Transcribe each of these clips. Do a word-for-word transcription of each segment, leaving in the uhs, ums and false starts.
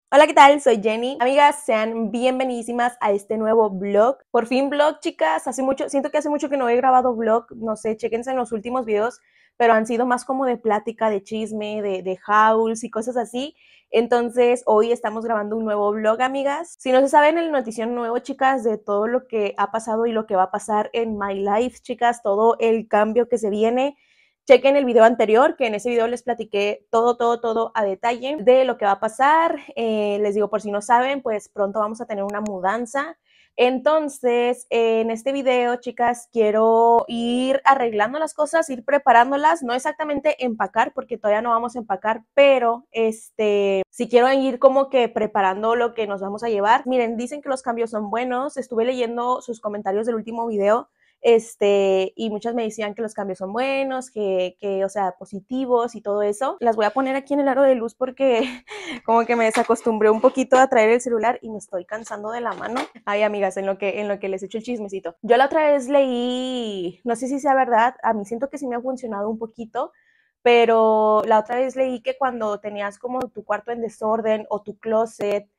Hola, ¿qué tal? Soy Jenny. Amigas, sean bienvenidísimas a este nuevo vlog. Por fin vlog, chicas. Hace mucho, siento que hace mucho que no he grabado vlog. No sé, chéquense en los últimos videos, pero han sido más como de plática, de chisme, de, de hauls y cosas así. Entonces, hoy estamos grabando un nuevo vlog, amigas. Si no se saben el notición nuevo, chicas, de todo lo que ha pasado y lo que va a pasar en my life, chicas, todo el cambio que se viene, chequen el video anterior, que en ese video les platiqué todo, todo, todo a detalle de lo que va a pasar. Eh, les digo, por si no saben, pues pronto vamos a tener una mudanza. Entonces, en este video, chicas, quiero ir arreglando las cosas, ir preparándolas, no exactamente empacar, porque todavía no vamos a empacar, pero este, si quiero ir como que preparando lo que nos vamos a llevar. Miren, dicen que los cambios son buenos, estuve leyendo sus comentarios del último video, este, y muchas me decían que los cambios son buenos, que, que, o sea, positivos y todo eso. Las voy a poner aquí en el aro de luz porque como que me desacostumbré un poquito a traer el celular y me estoy cansando de la mano. Ay, amigas, en lo que, en lo que les echo el chismecito. Yo la otra vez leí, no sé si sea verdad, a mí siento que sí me ha funcionado un poquito, pero la otra vez leí que cuando tenías como tu cuarto en desorden o tu closet,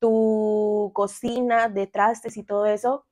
tu cocina de trastes y todo eso,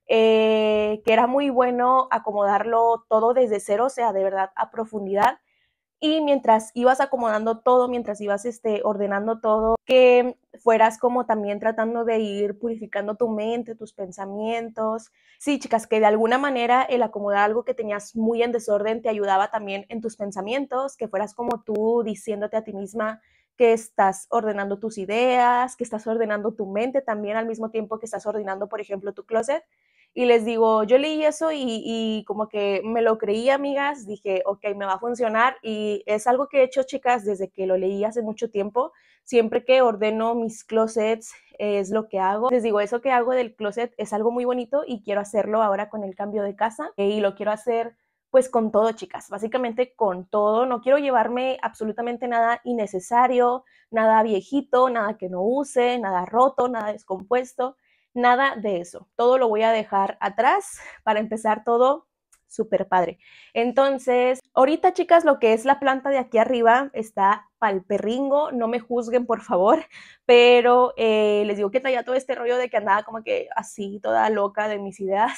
eh, que era muy bueno acomodarlo todo desde cero, o sea, de verdad a profundidad. Y mientras ibas acomodando todo, mientras ibas este, ordenando todo, que fueras como también tratando de ir purificando tu mente, tus pensamientos. Sí, chicas, que de alguna manera el acomodar algo que tenías muy en desorden te ayudaba también en tus pensamientos, que fueras como tú diciéndote a ti misma que estás ordenando tus ideas, que estás ordenando tu mente también al mismo tiempo que estás ordenando, por ejemplo, tu closet. Y les digo, yo leí eso y, y, como que me lo creí, amigas, dije, ok, me va a funcionar y es algo que he hecho, chicas, desde que lo leí hace mucho tiempo. Siempre que ordeno mis closets es lo que hago. Les digo, eso que hago del closet es algo muy bonito y quiero hacerlo ahora con el cambio de casa y lo quiero hacer pues con todo, chicas, básicamente con todo. No quiero llevarme absolutamente nada innecesario, nada viejito, nada que no use, nada roto, nada descompuesto. Nada de eso. Todo lo voy a dejar atrás para empezar todo súper padre. Entonces, ahorita, chicas, lo que es la planta de aquí arriba está pal perringo. No me juzguen, por favor, pero eh, les digo que traía todo este rollo de que andaba como que así, toda loca de mis ideas.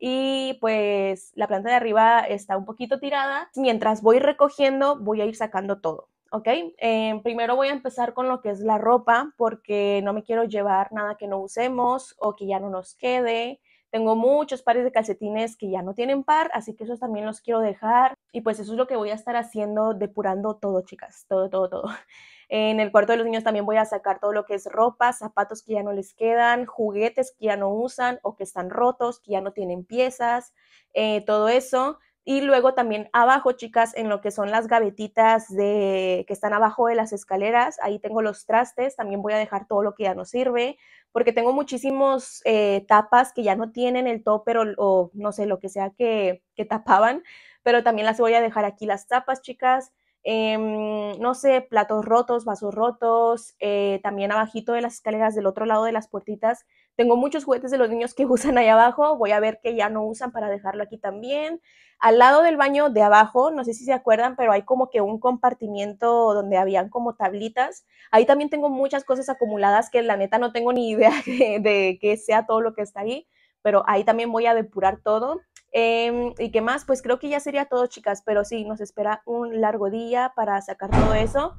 Y pues la planta de arriba está un poquito tirada. Mientras voy recogiendo, voy a ir sacando todo. ¿Ok? Eh, primero voy a empezar con lo que es la ropa, porque no me quiero llevar nada que no usemos o que ya no nos quede. Tengo muchos pares de calcetines que ya no tienen par, así que esos también los quiero dejar. Y pues eso es lo que voy a estar haciendo, depurando todo, chicas, todo, todo, todo. En el cuarto de los niños también voy a sacar todo lo que es ropa, zapatos que ya no les quedan, juguetes que ya no usan o que están rotos, que ya no tienen piezas, eh, todo eso. Y luego también abajo, chicas, en lo que son las gavetitas de, que están abajo de las escaleras, ahí tengo los trastes, también voy a dejar todo lo que ya no sirve, porque tengo muchísimos eh, tapas que ya no tienen el topper o, o no sé, lo que sea que, que tapaban, pero también las voy a dejar aquí las tapas, chicas. Eh, no sé, platos rotos, vasos rotos, eh, también abajito de las escaleras del otro lado de las puertitas. Tengo muchos juguetes de los niños que usan ahí abajo, voy a ver que ya no usan para dejarlo aquí también. Al lado del baño de abajo, no sé si se acuerdan, pero hay como que un compartimiento donde habían como tablitas. Ahí también tengo muchas cosas acumuladas que la neta no tengo ni idea de, de qué sea todo lo que está ahí, pero ahí también voy a depurar todo. Eh, ¿Y qué más? Pues creo que ya sería todo, chicas, pero sí, nos espera un largo día para sacar todo eso.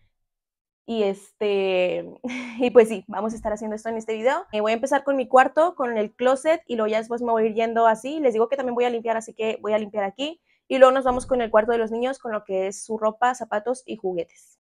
Y este, y pues sí, vamos a estar haciendo esto en este video. Eh, voy a empezar con mi cuarto, con el closet, y luego ya después me voy a ir yendo así. Les digo que también voy a limpiar, así que voy a limpiar aquí. Y luego nos vamos con el cuarto de los niños, con lo que es su ropa, zapatos y juguetes.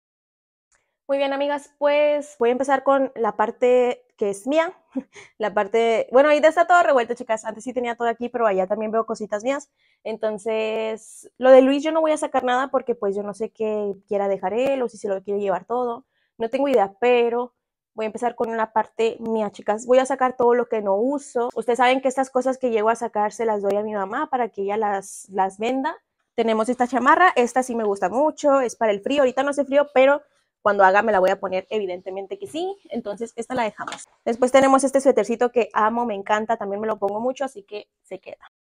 Muy bien, amigas, pues voy a empezar con la parte que es mía. La parte, bueno, ahí está todo revuelto, chicas. Antes sí tenía todo aquí, pero allá también veo cositas mías. Entonces, lo de Luis yo no voy a sacar nada porque pues yo no sé qué quiera dejar él o si se lo quiere llevar todo. No tengo idea, pero voy a empezar con la parte mía, chicas. Voy a sacar todo lo que no uso. Ustedes saben que estas cosas que llego a sacar se las doy a mi mamá para que ella las, las venda. Tenemos esta chamarra, esta sí me gusta mucho, es para el frío. Ahorita no hace frío, pero cuando haga me la voy a poner, evidentemente que sí. Entonces esta la dejamos. Después tenemos este suétercito que amo, me encanta, también me lo pongo mucho, así que se queda.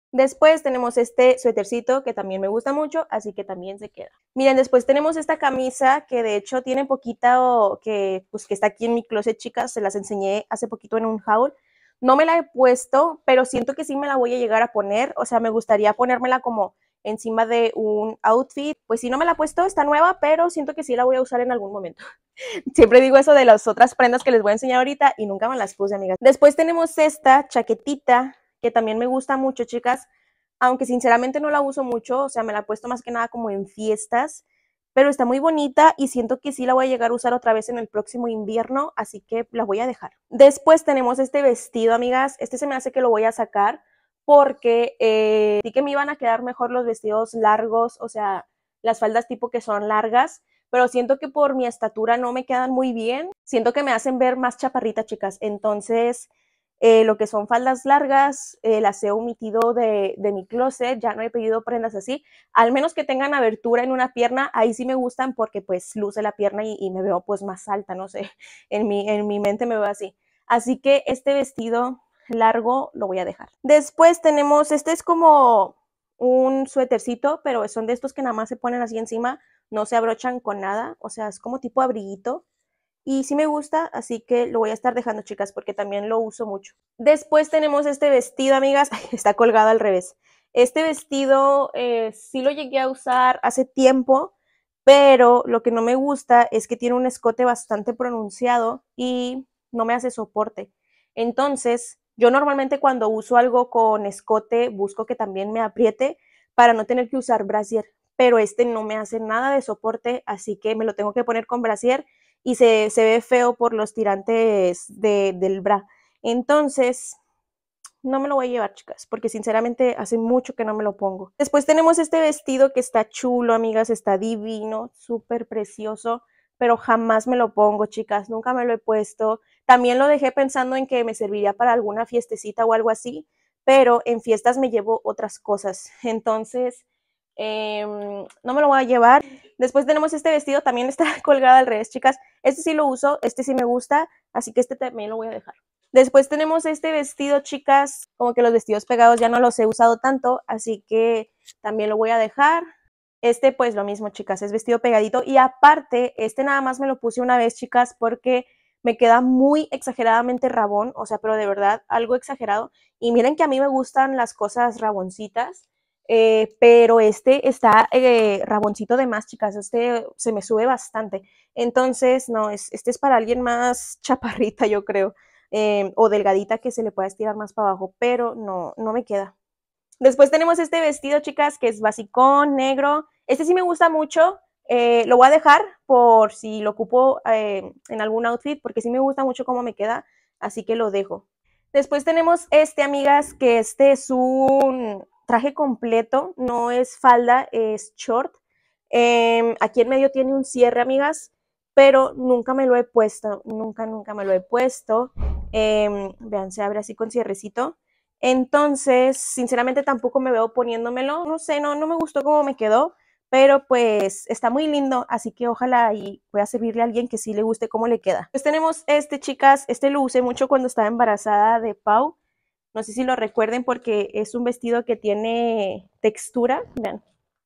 Después tenemos este suétercito que también me gusta mucho, así que también se queda. Miren, después tenemos esta camisa que de hecho tiene poquita o que, pues, que está aquí en mi closet, chicas. Se las enseñé hace poquito en un haul. No me la he puesto, pero siento que sí me la voy a llegar a poner. O sea, me gustaría ponérmela como encima de un outfit. Pues sí, no me la he puesto, está nueva, pero siento que sí la voy a usar en algún momento. Siempre digo eso de las otras prendas que les voy a enseñar ahorita y nunca me las puse, amigas. Después tenemos esta chaquetita que también me gusta mucho, chicas, aunque sinceramente no la uso mucho, o sea, me la he puesto más que nada como en fiestas, pero está muy bonita y siento que sí la voy a llegar a usar otra vez en el próximo invierno, así que la voy a dejar. Después tenemos este vestido, amigas, este se me hace que lo voy a sacar porque eh, sí que me iban a quedar mejor los vestidos largos, o sea, las faldas tipo que son largas, pero siento que por mi estatura no me quedan muy bien, siento que me hacen ver más chaparrita, chicas, entonces eh, lo que son faldas largas eh, las he omitido de, de mi closet, ya no he pedido prendas así, al menos que tengan abertura en una pierna, ahí sí me gustan porque pues luce la pierna y, y me veo pues más alta, no sé, en mi, en mi mente me veo así, así que este vestido largo lo voy a dejar. Después tenemos, este es como un suétercito, pero son de estos que nada más se ponen así encima, no se abrochan con nada, o sea, es como tipo abriguito. Y sí me gusta, así que lo voy a estar dejando, chicas, porque también lo uso mucho. Después tenemos este vestido, amigas. Está colgado al revés. Este vestido eh, sí lo llegué a usar hace tiempo, pero lo que no me gusta es que tiene un escote bastante pronunciado y no me hace soporte. Entonces, yo normalmente cuando uso algo con escote busco que también me apriete para no tener que usar brasier, pero este no me hace nada de soporte, así que me lo tengo que poner con brasier y se, se ve feo por los tirantes de, del bra. Entonces, no me lo voy a llevar, chicas, porque sinceramente hace mucho que no me lo pongo. Después tenemos este vestido que está chulo, amigas, está divino, súper precioso, pero jamás me lo pongo, chicas, nunca me lo he puesto. También lo dejé pensando en que me serviría para alguna fiestecita o algo así, pero en fiestas me llevo otras cosas. Entonces, eh, no me lo voy a llevar. Después tenemos este vestido, también está colgado al revés, chicas. Este sí lo uso, este sí me gusta, así que este también lo voy a dejar. Después tenemos este vestido, chicas, como que los vestidos pegados ya no los he usado tanto, así que también lo voy a dejar. Este pues lo mismo, chicas, es vestido pegadito y aparte, este nada más me lo puse una vez, chicas, porque me queda muy exageradamente rabón, o sea, pero de verdad algo exagerado. Y miren que a mí me gustan las cosas raboncitas, eh, pero este está eh, raboncito de más, chicas, este se me sube bastante. Entonces, no, es, este es para alguien más chaparrita, yo creo. Eh, o delgadita que se le pueda estirar más para abajo, pero no, no me queda. Después tenemos este vestido, chicas, que es basicón, negro. Este sí me gusta mucho. Eh, lo voy a dejar por si lo ocupo eh, en algún outfit, porque sí me gusta mucho cómo me queda, así que lo dejo. Después tenemos este, amigas, que este es un traje completo, no es falda, es short. Eh, aquí en medio tiene un cierre, amigas, pero nunca me lo he puesto, nunca, nunca me lo he puesto. Eh, vean, se abre así con cierrecito. Entonces, sinceramente tampoco me veo poniéndomelo, no sé, no, no me gustó cómo me quedó, pero pues está muy lindo, así que ojalá y pueda servirle a alguien que sí le guste cómo le queda. Pues tenemos este, chicas, este lo usé mucho cuando estaba embarazada de Pau, no sé si lo recuerden porque es un vestido que tiene textura, vean,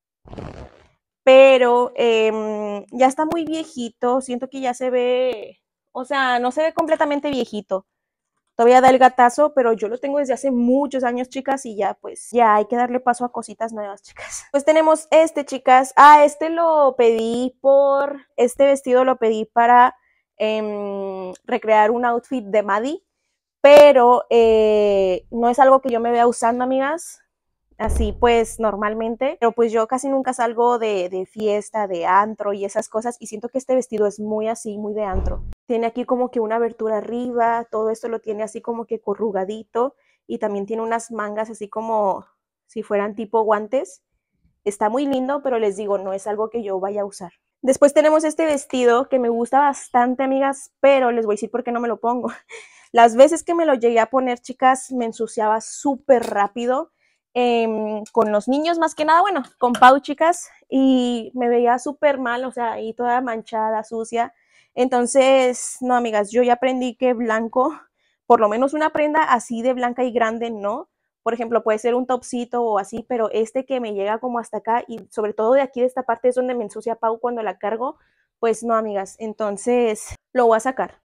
pero eh, ya está muy viejito, siento que ya se ve, o sea, no se ve completamente viejito. Todavía da el gatazo, pero yo lo tengo desde hace muchos años, chicas, y ya pues ya hay que darle paso a cositas nuevas, chicas. Pues tenemos este, chicas. Ah, este lo pedí por, este vestido lo pedí para eh, recrear un outfit de Maddie, pero eh, no es algo que yo me vea usando, amigas. Así pues normalmente, pero pues yo casi nunca salgo de, de fiesta, de antro y esas cosas y siento que este vestido es muy así, muy de antro. Tiene aquí como que una abertura arriba, todo esto lo tiene así como que corrugadito y también tiene unas mangas así como si fueran tipo guantes. Está muy lindo, pero les digo, no es algo que yo vaya a usar. Después tenemos este vestido que me gusta bastante, amigas, pero les voy a decir por qué no me lo pongo. Las veces que me lo llegué a poner, chicas, me ensuciaba súper rápido. Eh, con los niños más que nada, bueno, con Pau, chicas, y me veía súper mal, o sea, ahí toda manchada, sucia. Entonces, no, amigas, yo ya aprendí que blanco, por lo menos una prenda así de blanca y grande, no, Por ejemplo, puede ser un topcito o así, pero este que me llega como hasta acá y sobre todo de aquí de esta parte es donde me ensucia Pau cuando la cargo, pues no, amigas, entonces lo voy a sacar.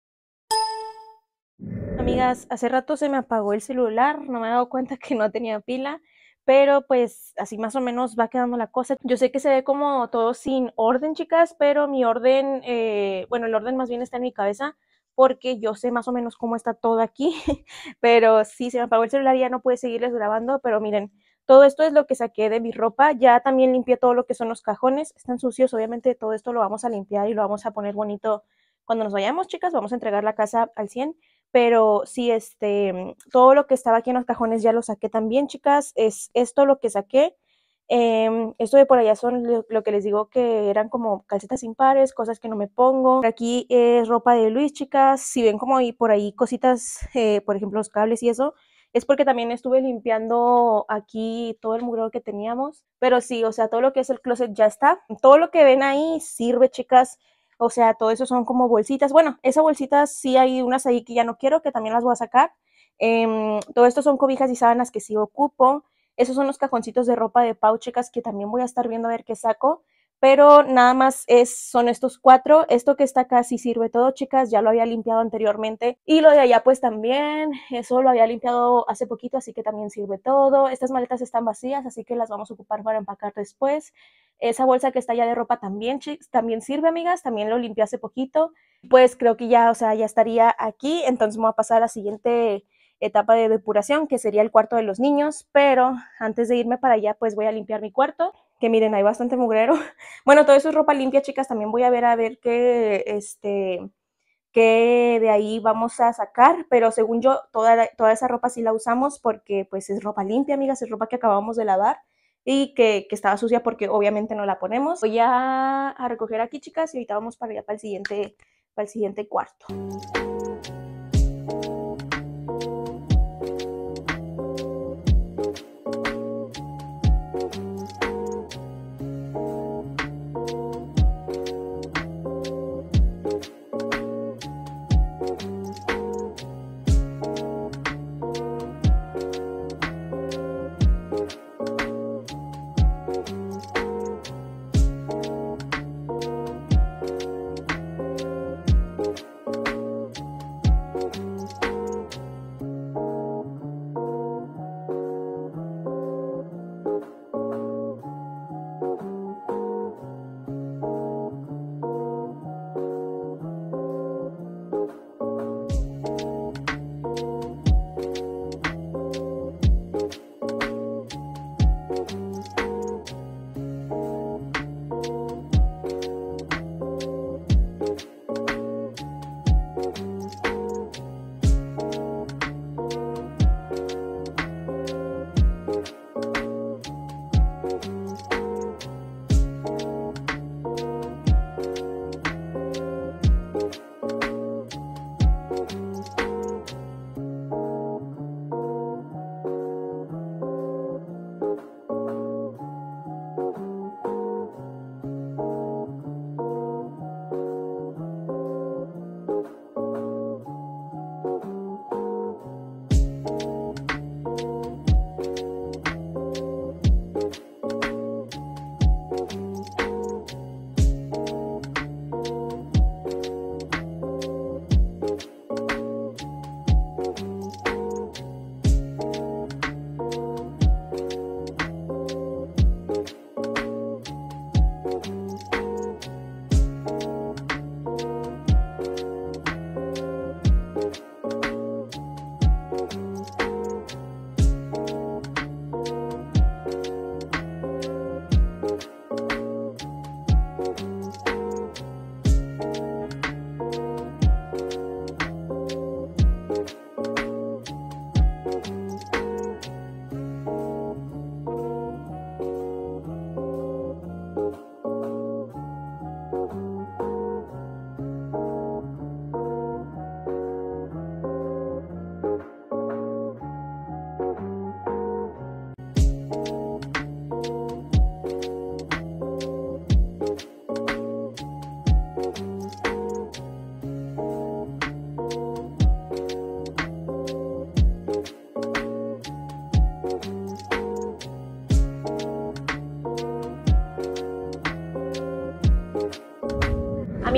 Amigas, hace rato se me apagó el celular, no me he dado cuenta que no tenía pila, pero pues así más o menos va quedando la cosa. Yo sé que se ve como todo sin orden, chicas, pero mi orden, eh, bueno, el orden más bien está en mi cabeza porque yo sé más o menos cómo está todo aquí, pero sí, se me apagó el celular y ya no pude seguirles grabando, pero miren, todo esto es lo que saqué de mi ropa, ya también limpié todo lo que son los cajones, están sucios, obviamente todo esto lo vamos a limpiar y lo vamos a poner bonito cuando nos vayamos, chicas, vamos a entregar la casa al cien. Pero sí, este, todo lo que estaba aquí en los cajones ya lo saqué también, chicas. Es esto lo que saqué. Eh, esto de por allá son lo, lo, que les digo que eran como calcetas impares, cosas que no me pongo. Por aquí es ropa de Luis, chicas. Si ven como hay por ahí cositas, eh, por ejemplo los cables y eso, es porque también estuve limpiando aquí todo el mugrero que teníamos. Pero sí, o sea, todo lo que es el closet ya está. Todo lo que ven ahí sirve, chicas. O sea, todo eso son como bolsitas. Bueno, esas bolsitas sí hay unas ahí que ya no quiero, que también las voy a sacar. Eh, todo esto son cobijas y sábanas que sí ocupo. Esos son los cajoncitos de ropa de Pau, chicas, que también voy a estar viendo a ver qué saco. Pero nada más es, son estos cuatro. Esto que está acá sí sirve todo, chicas. Ya lo había limpiado anteriormente. Y lo de allá pues también. Eso lo había limpiado hace poquito, así que también sirve todo. Estas maletas están vacías, así que las vamos a ocupar para empacar después. Esa bolsa que está allá de ropa también, chicas, también sirve, amigas. También lo limpié hace poquito. Pues creo que ya, o sea, ya estaría aquí. Entonces me voy a pasar a la siguiente etapa de depuración, que sería el cuarto de los niños, pero antes de irme para allá, pues voy a limpiar mi cuarto, que miren, hay bastante mugrero. Bueno, todo eso es ropa limpia, chicas, también voy a ver a ver qué, este, qué de ahí vamos a sacar, pero según yo, toda, toda esa ropa sí la usamos porque pues es ropa limpia, amigas, es ropa que acabamos de lavar y que, que estaba sucia porque obviamente no la ponemos. Voy a, a recoger aquí, chicas, y ahorita vamos para allá, para el siguiente, para el siguiente cuarto.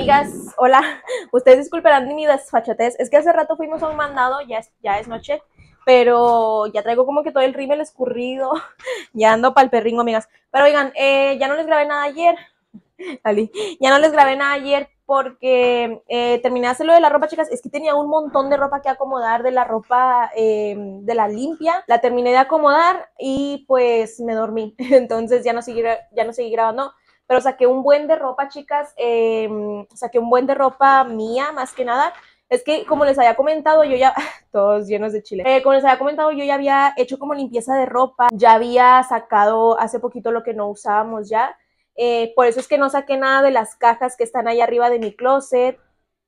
Amigas, hola, ustedes disculparán mi desfachatez, es que hace rato fuimos a un mandado, ya es, ya es noche, pero ya traigo como que todo el rímel escurrido, ya ando pa'l perringo, amigas. Pero oigan, eh, ya no les grabé nada ayer, Ali, ya no les grabé nada ayer porque eh, terminé de hacer lo de la ropa, chicas. Es que tenía un montón de ropa que acomodar, de la ropa eh, de la limpia. La terminé de acomodar y pues me dormí. Entonces ya no seguí, ya no seguí grabando. Pero saqué un buen de ropa, chicas. Eh, saqué un buen de ropa mía, más que nada. Es que, como les había comentado, yo ya... Todos llenos de chile. Eh, como les había comentado, yo ya había hecho como limpieza de ropa. Ya había sacado hace poquito lo que no usábamos ya. Eh, por eso es que no saqué nada de las cajas que están ahí arriba de mi closet,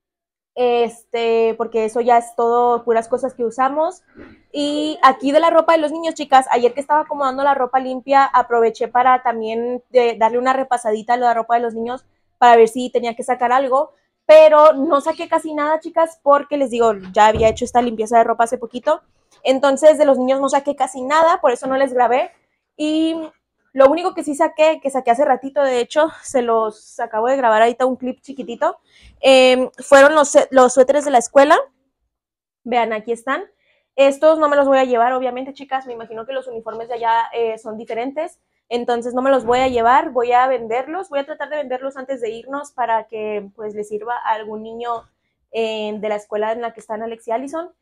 este, porque eso ya es todo puras cosas que usamos. Y aquí de la ropa de los niños, chicas, ayer que estaba acomodando la ropa limpia, aproveché para también de darle una repasadita a la ropa de los niños para ver si tenía que sacar algo, pero no saqué casi nada, chicas, porque les digo, ya había hecho esta limpieza de ropa hace poquito. Entonces de los niños no saqué casi nada, por eso no les grabé. Y lo único que sí saqué, que saqué hace ratito, de hecho, se los acabo de grabar ahorita un clip chiquitito, eh, fueron los, los suéteres de la escuela. Vean, aquí están. Estos no me los voy a llevar, obviamente, chicas. Me imagino que los uniformes de allá eh, son diferentes. Entonces no me los voy a llevar, voy a venderlos. Voy a tratar de venderlos antes de irnos para que pues les sirva a algún niño eh, de la escuela en la que están Alex y Allison.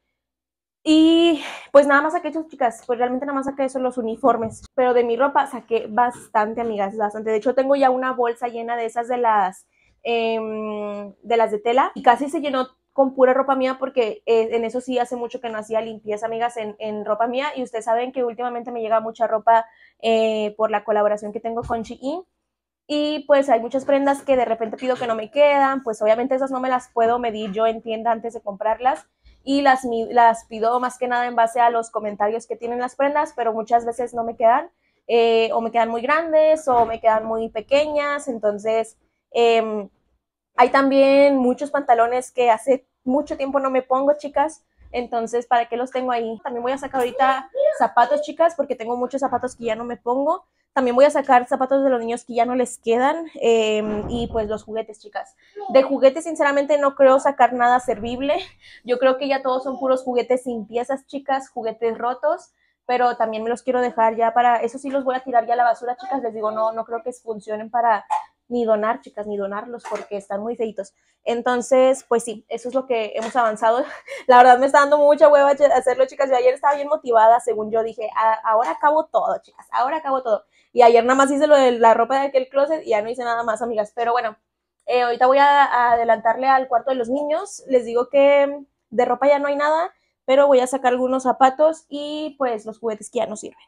Y pues nada más saqué eso, chicas, pues realmente nada más saqué eso, los uniformes, pero de mi ropa saqué bastante, amigas, bastante. De hecho tengo ya una bolsa llena de esas de las eh, de las de tela y casi se llenó con pura ropa mía porque eh, en eso sí hace mucho que no hacía limpieza, amigas, en, en ropa mía. Y ustedes saben que últimamente me llega mucha ropa eh, por la colaboración que tengo con Shein. Y pues hay muchas prendas que de repente pido que no me quedan, pues obviamente esas no me las puedo medir yo en tienda antes de comprarlas y las, las pido más que nada en base a los comentarios que tienen las prendas, pero muchas veces no me quedan, eh, o me quedan muy grandes o me quedan muy pequeñas. Entonces eh, hay también muchos pantalones que hace mucho tiempo no me pongo, chicas. Entonces, ¿para qué los tengo ahí? También voy a sacar ahorita zapatos, chicas, porque tengo muchos zapatos que ya no me pongo. También voy a sacar zapatos de los niños que ya no les quedan, eh, y pues los juguetes, chicas. De juguetes, sinceramente, no creo sacar nada servible. Yo creo que ya todos son puros juguetes sin piezas, chicas, juguetes rotos, pero también me los quiero dejar ya para... Eso sí los voy a tirar ya a la basura, chicas. Les digo, no, no creo que funcionen para ni donar, chicas, ni donarlos porque están muy feitos. Entonces, pues sí, eso es lo que hemos avanzado. La verdad me está dando mucha hueva hacerlo, chicas. Yo ayer estaba bien motivada, según yo dije, ahora acabo todo, chicas, ahora acabo todo. Y ayer nada más hice lo de la ropa de aquel closet y ya no hice nada más, amigas. Pero bueno, eh, ahorita voy a, a adelantarle al cuarto de los niños. Les digo que de ropa ya no hay nada, pero voy a sacar algunos zapatos y pues los juguetes que ya no sirven.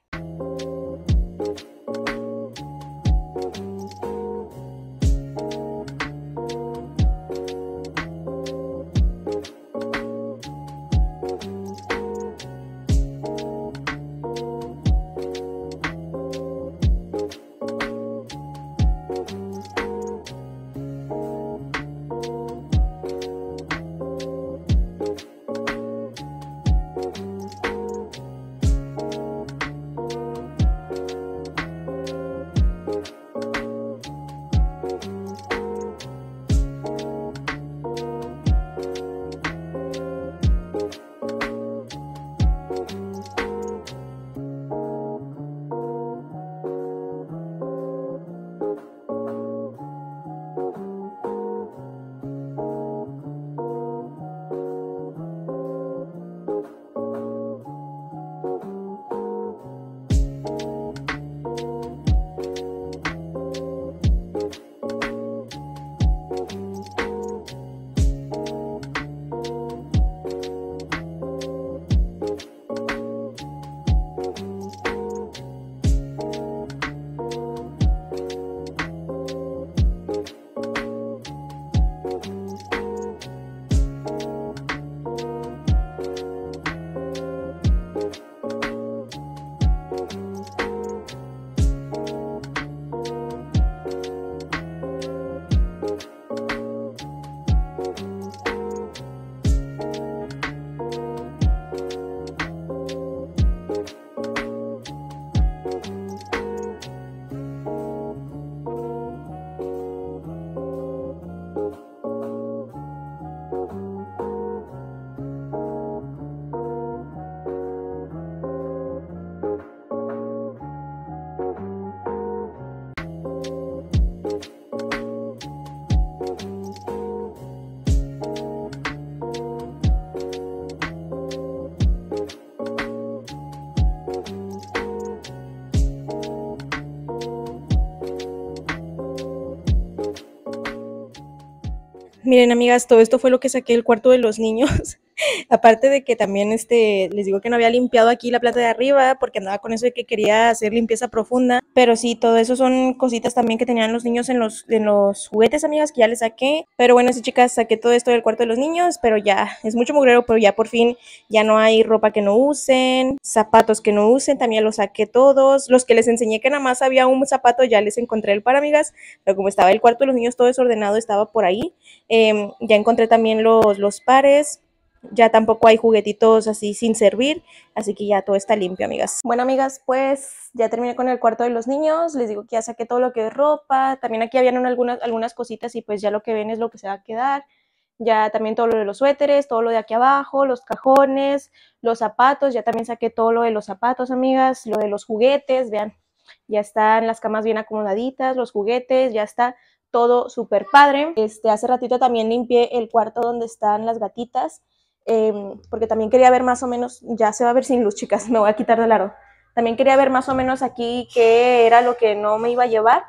Miren, amigas, todo esto fue lo que saqué del cuarto de los niños. Aparte de que también este, les digo que no había limpiado aquí la planta de arriba porque andaba con eso de que quería hacer limpieza profunda. Pero sí, todo eso son cositas también que tenían los niños en los, en los juguetes, amigas, que ya les saqué. Pero bueno, sí, chicas, saqué todo esto del cuarto de los niños, pero ya es mucho mugrero, pero ya por fin ya no hay ropa que no usen, zapatos que no usen, también los saqué todos. Los que les enseñé que nada más había un zapato, ya les encontré el par, amigas, pero como estaba el cuarto de los niños todo desordenado, estaba por ahí. Eh, ya encontré también los, los pares. Ya tampoco hay juguetitos así sin servir, así que ya todo está limpio, amigas. Bueno, amigas, pues ya terminé con el cuarto de los niños. Les digo que ya saqué todo lo que es ropa. También aquí habían algunas, algunas cositas y pues ya lo que ven es lo que se va a quedar. Ya también todo lo de los suéteres, todo lo de aquí abajo, los cajones, los zapatos. Ya también saqué todo lo de los zapatos, amigas, lo de los juguetes. Vean, ya están las camas bien acomodaditas, los juguetes, ya está todo súper padre. Este, hace ratito también limpié el cuarto donde están las gatitas. Eh, porque también quería ver más o menos, ya se va a ver sin luz, chicas, me voy a quitar del aro. También quería ver más o menos aquí qué era lo que no me iba a llevar.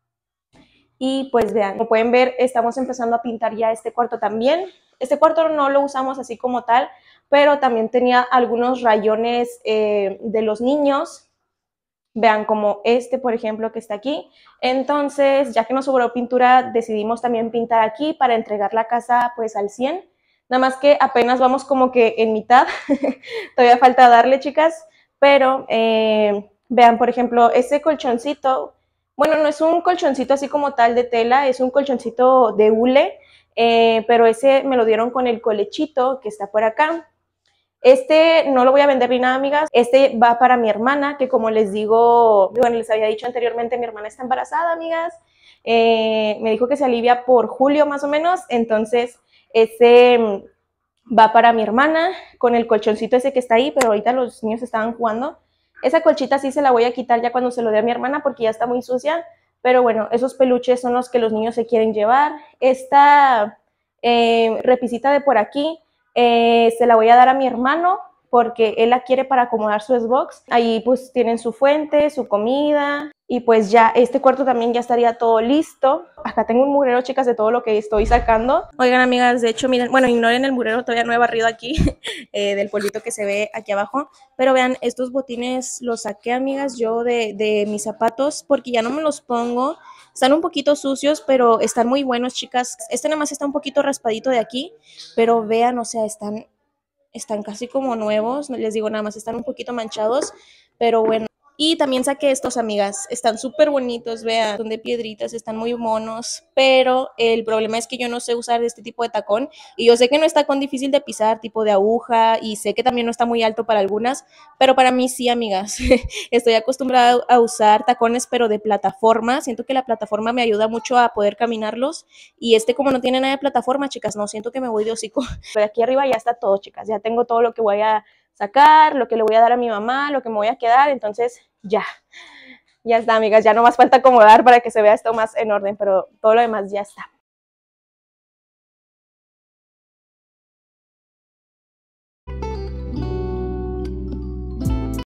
Y pues vean, como pueden ver, estamos empezando a pintar ya este cuarto también. Este cuarto no lo usamos así como tal, pero también tenía algunos rayones eh, de los niños. Vean, como este, por ejemplo, que está aquí. Entonces, ya que nos sobró pintura, decidimos también pintar aquí para entregar la casa pues al cien. Nada más que apenas vamos como que en mitad, todavía falta darle, chicas, pero eh, vean, por ejemplo, ese colchoncito, bueno, no es un colchoncito así como tal de tela, es un colchoncito de hule, eh, pero ese me lo dieron con el colechito que está por acá. Este no lo voy a vender ni nada, amigas. Este va para mi hermana, que como les digo, bueno, les había dicho anteriormente, mi hermana está embarazada, amigas. Eh, me dijo que se alivia por julio más o menos, entonces ese va para mi hermana con el colchoncito ese que está ahí, pero ahorita los niños estaban jugando. Esa colchita sí se la voy a quitar ya cuando se lo dé a mi hermana porque ya está muy sucia, pero bueno, esos peluches son los que los niños se quieren llevar. Esta eh, repisita de por aquí eh, se la voy a dar a mi hermano porque él la quiere para acomodar su Xbox. Ahí pues tienen su fuente, su comida y pues ya este cuarto también ya estaría todo listo. Acá tengo un mugrero, chicas, de todo lo que estoy sacando. Oigan, amigas, de hecho, miren, bueno, ignoren el mugrero, todavía no he barrido aquí eh, del polvito que se ve aquí abajo. Pero vean, estos botines los saqué, amigas, yo de, de mis zapatos porque ya no me los pongo. Están un poquito sucios, pero están muy buenos, chicas. Este nada más está un poquito raspadito de aquí, pero vean, o sea, están... están casi como nuevos, les digo nada más, están un poquito manchados, pero bueno. Y también saqué estos, amigas, están súper bonitos, vean, son de piedritas, están muy monos, pero el problema es que yo no sé usar este tipo de tacón, y yo sé que no es tacón difícil de pisar, tipo de aguja, y sé que también no está muy alto para algunas, pero para mí sí, amigas. Estoy acostumbrada a usar tacones, pero de plataforma, siento que la plataforma me ayuda mucho a poder caminarlos, y este como no tiene nada de plataforma, chicas, no, siento que me voy de hocico. Pero aquí arriba ya está todo, chicas, ya tengo todo lo que voy a sacar, lo que le voy a dar a mi mamá, lo que me voy a quedar, entonces ya, ya está, amigas, ya no más falta acomodar para que se vea esto más en orden, pero todo lo demás ya está.